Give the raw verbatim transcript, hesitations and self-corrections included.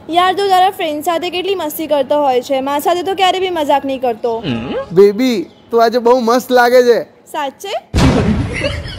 યાર તું તારા ફ્રેન્ડ સાથે કેટલી મસ્તી કરતો હોય છે, મારા સાથે તો ક્યારે બી મજાક નહીં કરતો. બેબી તું આજે બહુ મસ્ત લાગે છે. સાચે?